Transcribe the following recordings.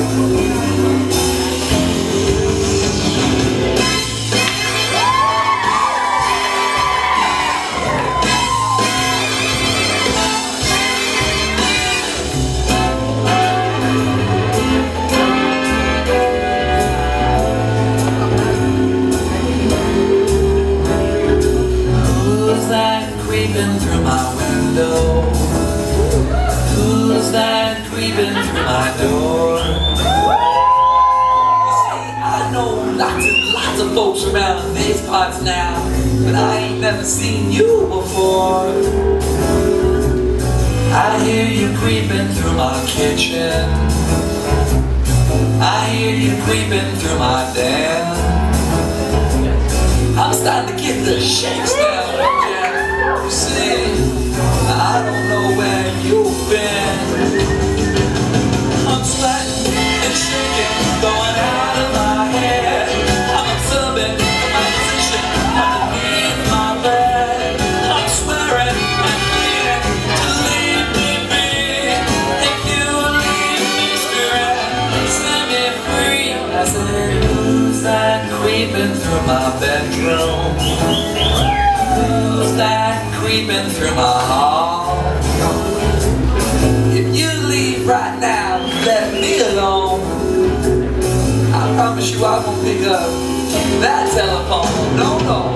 Creeping through my window? Who's that creeping through my door? You see, I know lots of folks around these parts now, but I ain't never seen you before. I hear you creeping through my kitchen. I hear you creeping through my den. I'm starting to get the shakes now, Jack. You see, I don't know where you've been. I'm sweating and shaking, going out of my head. I'm observing my position underneath my bed. I'm swearing and pleading to leave me be. If you leave me straight, set me free. I said, who's that creeping through my bedroom? Who's that creeping through my hall? If you leave right now, let me alone. I promise you I won't pick up that telephone. No, no.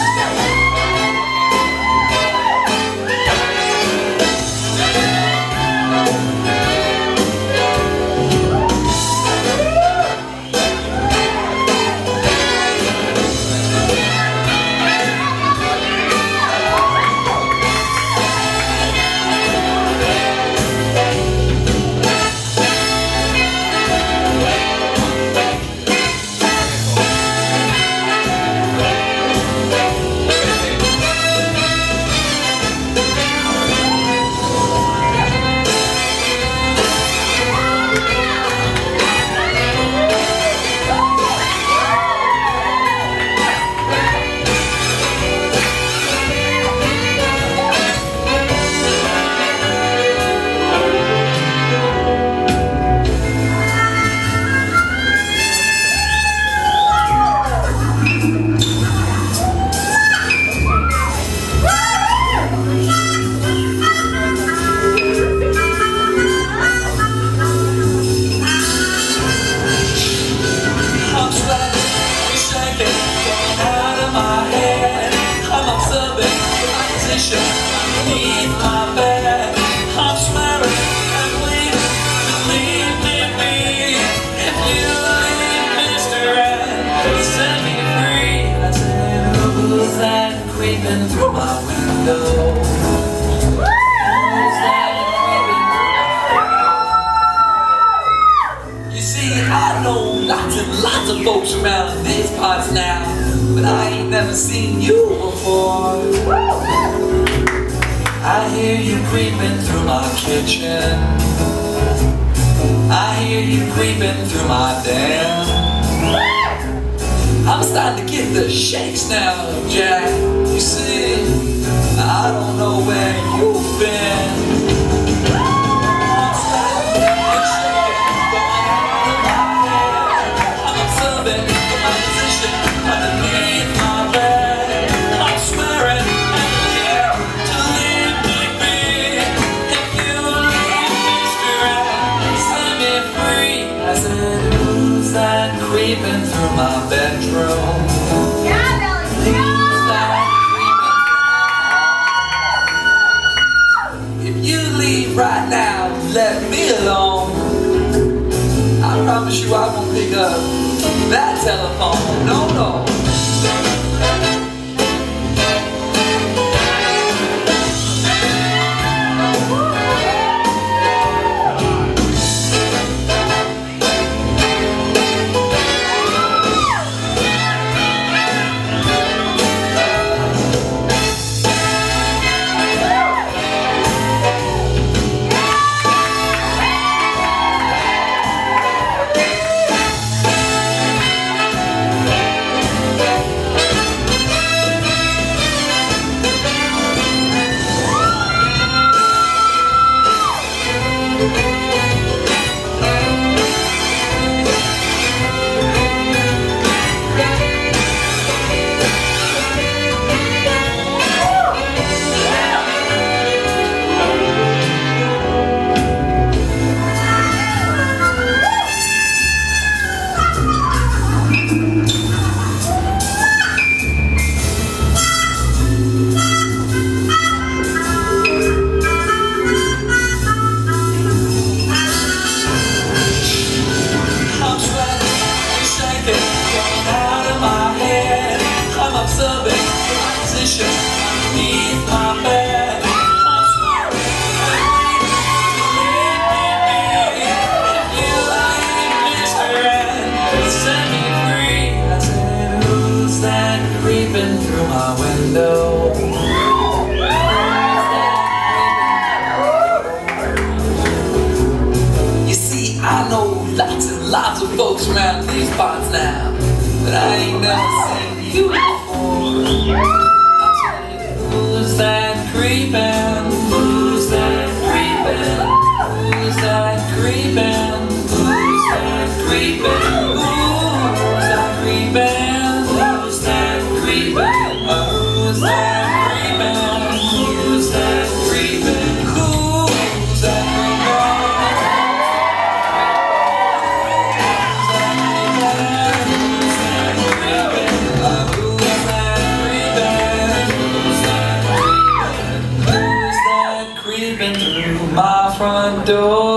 Underneath my bed, I'm swearing and pleading to leave me be. If you leave Mr. Ed, set me free. I said, who's that creeping through my window? Who's that creeping through my window? You see, I know lots of folks around these parts now, but I ain't never seen you before. I hear you creeping through my kitchen. I hear you creeping through my den. I'm starting to get the shakes now, Jack. You see, I don't know where you've been. I'm sweating and shaking, going out of my head. I'm observing my position underneath my bed. I'm swearing and pleading to leave me be. If you leave me straight, set me free. I said, who's that creeping through my bedroom? Who's that creeping through my hall? If you leave right now, let me alone. I promise you I won't pick up that telephone. No, no. know lots and lots of folks around these parts now, but I ain't never seen you before. I tell you, who's that creeping? Who's that creeping? Who's that creeping? Who's that creeping? Who's that creeping? Who's that creeping? Who's that creeping? Who's that creeping? Who's that creeping through my front door?